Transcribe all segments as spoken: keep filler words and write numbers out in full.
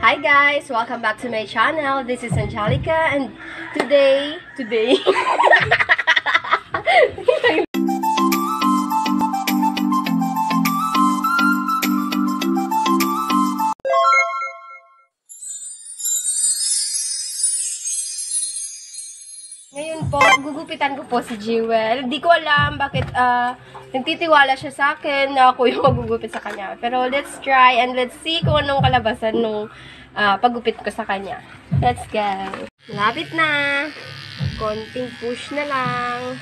Hi guys! Welcome back to my channel. This is Angelica and today, today, ngayon po, gugupitan ko po si Jewel. Hindi ko alam bakit uh, nagtitiwala siya sa akin na ako yung magugupit sa kanya. Pero let's try and let's see kung anong kalabasan nung uh, paggupit ko sa kanya. Let's go! Lapit na! Konting push na lang.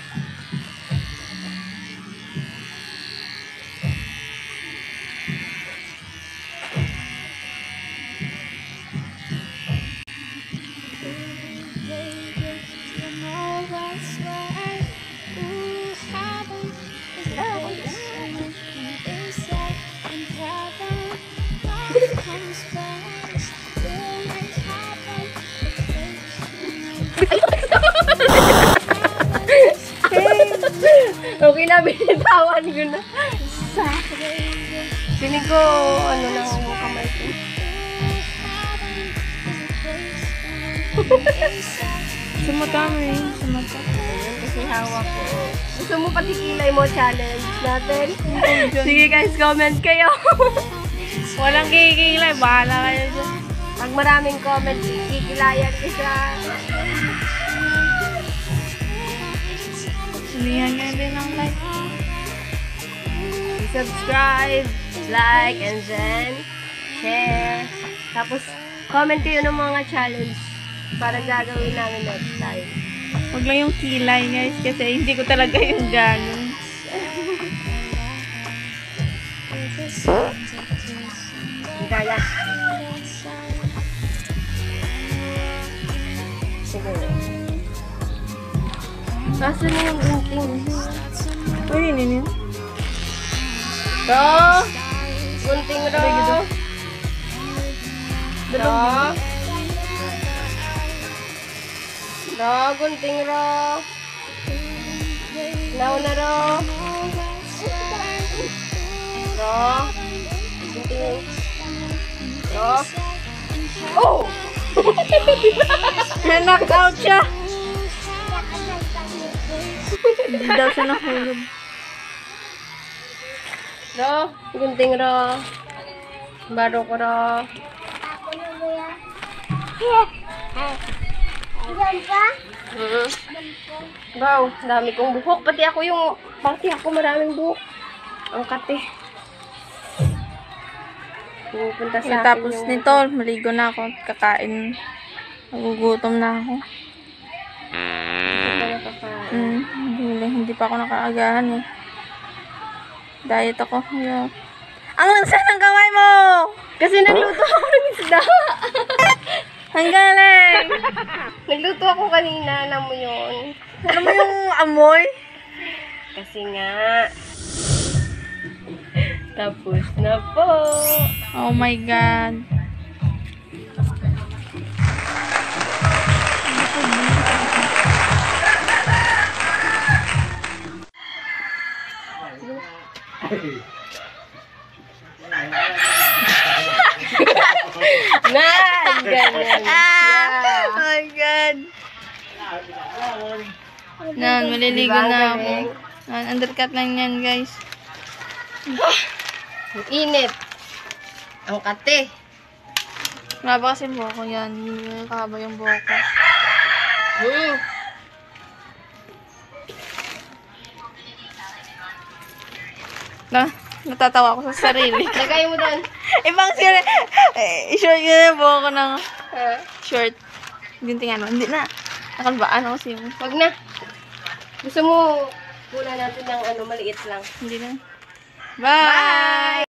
Okay na, binitawan ko na. Piling ko, ano na ang kamay ko. Sumatami. Sumatami. Kasi hawak ko. Gusto mo pati kilay mo challenge natin? Sige guys, comment kayo. Walang kikilay. Bahala kayo dyan. Pag maraming comment, kikilayan ko siya. Sabihan nyo din ng like. Subscribe, like, and then share. Tapos, comment kayo ng mga challenge para gagawin namin next time. Huwag lang yung kilay guys kasi hindi ko talaga yung gano'n. Hindi kaya. Siguro. Nasaan na yung gunting? Uy, yun yun. Ro! Gunting ro! Ro! Ro! Gunting ro! Nauna ro! Ro! Gunting! Ro! Oh! Na-knockout siya! Hindi daw siya nahulog. Ro! Gunting ro! Baro ko ro! Diyan pa? Mm-hmm. Wow, dami kong buhok. Pati ako yung, pati ako maraming buhok. Ang kate. Pupunta sa Tapos akin yung... nito, maligo na ako. Kakain. Nagugutom na ako. Mm, hindi, hindi pa ako nakaagahan eh. Diet ako. Yeah. Ang lansa ng kamay mo! Kasi nagluto ako ng isda. Ang galing! Nagluto ako kanina. Alam mo yun. Alam mo yung amoy? Kasi nga. Tapos na po. Oh my God. Nan! Ganyan. Ah! Oh my God. Nan, maliligo Diba, na ako. galing? Nan, undercut lang yan, guys. Ang init. Ang kate. Mahaba kasi yung buhok ko yan. Hindi kahaba yung buhok ko. Hmm. Na, natatawa ako sa sarili. Lagay mo doon. Ibang sila. Eh, short ko na yung buhok ko ng Ha? short. Gintingan mo. Hindi na. Nakalbaan ako siya. Wag na. Gusto mo, kunan natin ng ano, maliit lang. Hindi na. Bye! Bye!